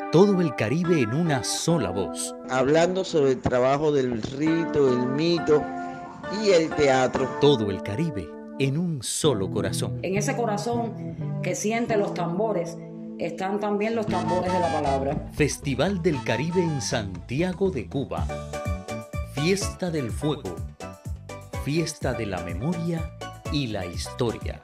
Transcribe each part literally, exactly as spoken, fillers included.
Todo el Caribe en una sola voz. Hablando sobre el trabajo del rito, el mito y el teatro. Todo el Caribe en un solo corazón. En ese corazón que siente los tambores están también los tambores de la palabra. Festival del Caribe en Santiago de Cuba. Fiesta del Fuego. Fiesta de la memoria y la historia.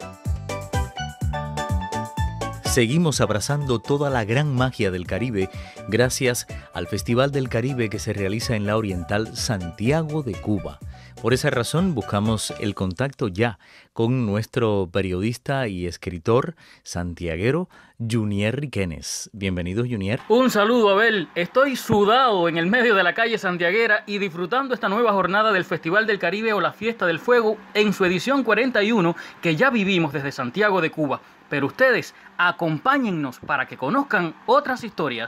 Seguimos abrazando toda la gran magia del Caribe gracias al Festival del Caribe que se realiza en la Oriental Santiago de Cuba. Por esa razón buscamos el contacto ya con nuestro periodista y escritor santiaguero Junier Riquenes. Bienvenido, Junier. Un saludo, Abel. Estoy sudado en el medio de la calle santiaguera y disfrutando esta nueva jornada del Festival del Caribe o la Fiesta del Fuego en su edición cuarenta y uno que ya vivimos desde Santiago de Cuba. Pero ustedes acompáñennos para que conozcan otras historias.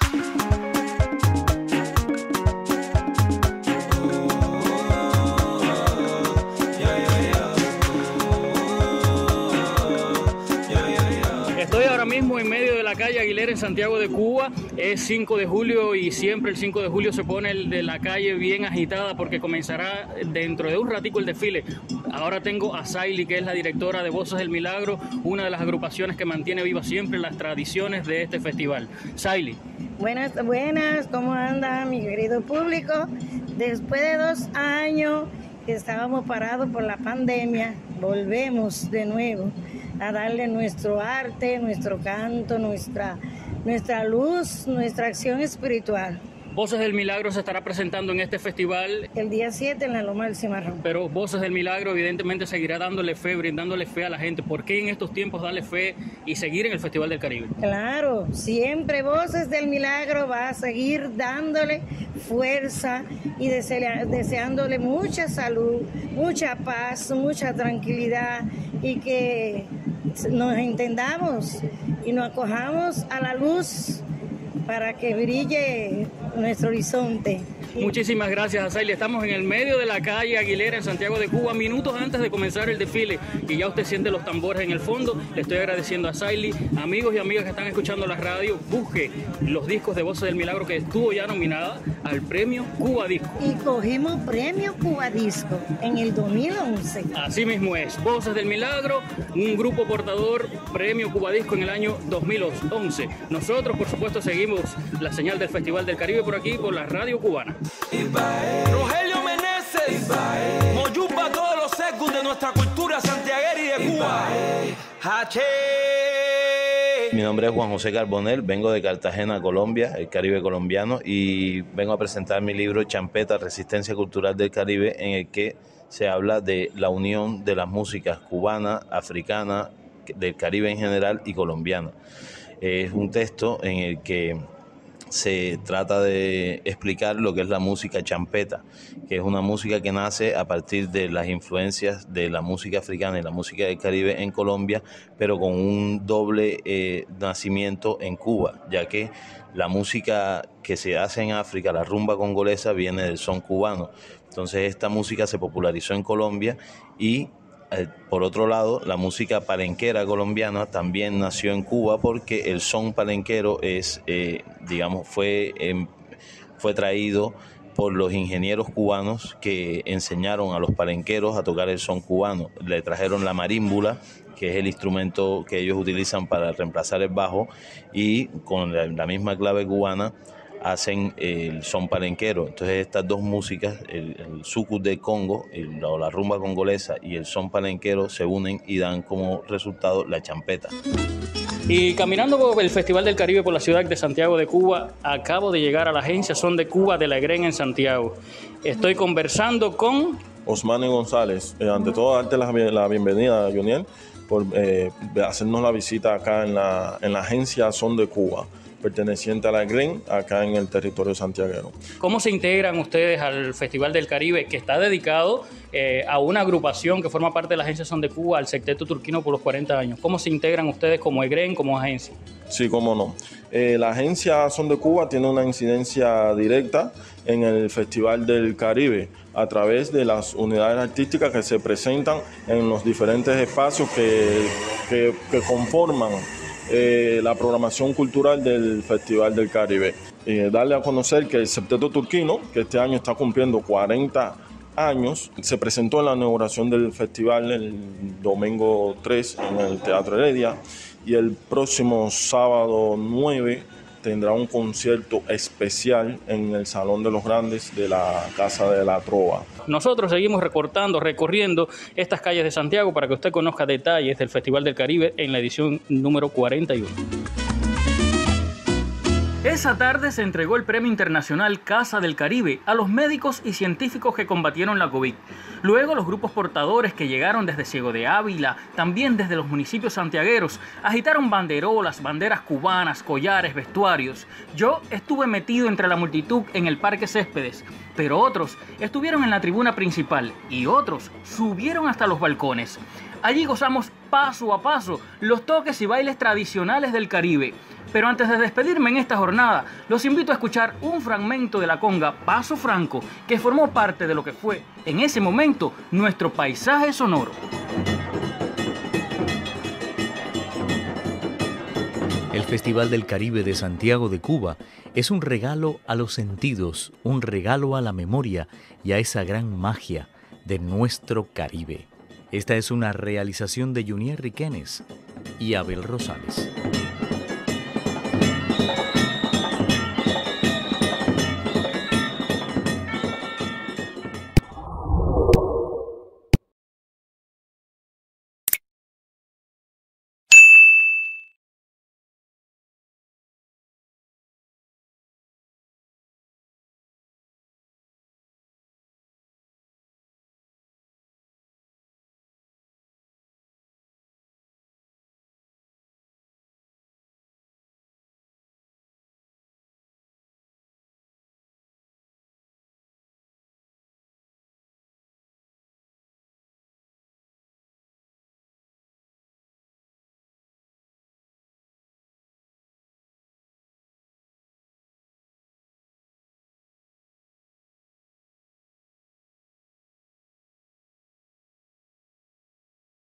Estoy ahora mismo en medio de la calle Aguilera en Santiago de Cuba. Es cinco de julio y siempre el cinco de julio se pone el de la calle bien agitada porque comenzará dentro de un ratico el desfile. Ahora tengo a Saily, que es la directora de Voces del Milagro, una de las agrupaciones que mantiene vivas siempre las tradiciones de este festival. Saily. Buenas, buenas, ¿cómo anda mi querido público? Después de dos años que estábamos parados por la pandemia, volvemos de nuevo a darle nuestro arte, nuestro canto, nuestra, nuestra luz, nuestra acción espiritual. Voces del Milagro se estará presentando en este festival el día siete en la Loma del Cimarrón. Pero Voces del Milagro evidentemente seguirá dándole fe, brindándole fe a la gente. ¿Por qué en estos tiempos darle fe y seguir en el Festival del Caribe? Claro, siempre Voces del Milagro va a seguir dándole fuerza y desea, deseándole mucha salud, mucha paz, mucha tranquilidad y que nos entendamos y nos acojamos a la luz para que brille nuestro horizonte. Muchísimas gracias a Saily. Estamos en el medio de la calle Aguilera en Santiago de Cuba, minutos antes de comenzar el desfile y ya usted siente los tambores en el fondo. Le estoy agradeciendo a Saily. Amigos y amigas que están escuchando la radio, busque los discos de Voces del Milagro que estuvo ya nominada al premio Cuba Disco. Y cogimos premio Cuba Disco en el dos mil once. Así mismo es, Voces del Milagro, un grupo portador, premio Cuba Disco en el año dos mil once. Nosotros, por supuesto, seguimos la señal del Festival del Caribe por aquí, por la radio cubana. Rogelio Meneses, Moyupa, todos los secos de nuestra cultura santiaguera y de Cuba. Hache. Mi nombre es Juan José Carbonell, vengo de Cartagena, Colombia, el Caribe colombiano, y vengo a presentar mi libro Champeta, Resistencia Cultural del Caribe, en el que se habla de la unión de las músicas cubana, africana, del Caribe en general y colombiana. Es un texto en el que se trata de explicar lo que es la música champeta, que es una música que nace a partir de las influencias de la música africana y la música del Caribe en Colombia, pero con un doble eh, nacimiento en Cuba, ya que la música que se hace en África, la rumba congolesa, viene del son cubano. Entonces esta música se popularizó en Colombia y Eh, por otro lado, la música palenquera colombiana también nació en Cuba porque el son palenquero es, eh, digamos, fue, eh, fue traído por los ingenieros cubanos que enseñaron a los palenqueros a tocar el son cubano. Le trajeron la marímbula, que es el instrumento que ellos utilizan para reemplazar el bajo, y con la, la misma clave cubana hacen el son palenquero. Entonces estas dos músicas, el, el sucus del Congo, el, la, la rumba congolesa y el son palenquero, se unen y dan como resultado la champeta. Y caminando por el Festival del Caribe por la ciudad de Santiago de Cuba, acabo de llegar a la agencia Son de Cuba de la Egren en Santiago. Estoy conversando con Osmani González. Eh, ante todo, darte la, la bienvenida, Juniel, por eh, hacernos la visita acá en la, en la agencia Son de Cuba, perteneciente a la Egren, acá en el territorio santiaguero. ¿Cómo se integran ustedes al Festival del Caribe, que está dedicado eh, a una agrupación que forma parte de la agencia Son de Cuba, al Sexteto Turquino por los cuarenta años? ¿Cómo se integran ustedes como Egren, como agencia? Sí, cómo no. Eh, la agencia Son de Cuba tiene una incidencia directa en el Festival del Caribe a través de las unidades artísticas que se presentan en los diferentes espacios que, que, que conforman eh, la programación cultural del Festival del Caribe. Eh, darle a conocer que el Septeto Turquino, que este año está cumpliendo cuarenta años, se presentó en la inauguración del festival el domingo tres en el Teatro Heredia, y el próximo sábado nueve tendrá un concierto especial en el Salón de los Grandes de la Casa de la Trova. Nosotros seguimos recortando, recorriendo estas calles de Santiago para que usted conozca detalles del Festival del Caribe en la edición número cuarenta y uno. Esa tarde se entregó el Premio Internacional Casa del Caribe a los médicos y científicos que combatieron la COVID. Luego, los grupos portadores que llegaron desde Ciego de Ávila, también desde los municipios santiagueros, agitaron banderolas, banderas cubanas, collares, vestuarios. Yo estuve metido entre la multitud en el Parque Céspedes, pero otros estuvieron en la tribuna principal y otros subieron hasta los balcones. Allí gozamos paso a paso los toques y bailes tradicionales del Caribe. Pero antes de despedirme en esta jornada, los invito a escuchar un fragmento de la conga Paso Franco, que formó parte de lo que fue, en ese momento, nuestro paisaje sonoro. El Festival del Caribe de Santiago de Cuba es un regalo a los sentidos, un regalo a la memoria y a esa gran magia de nuestro Caribe. Esta es una realización de Junier Riquenes y Abel Rosales.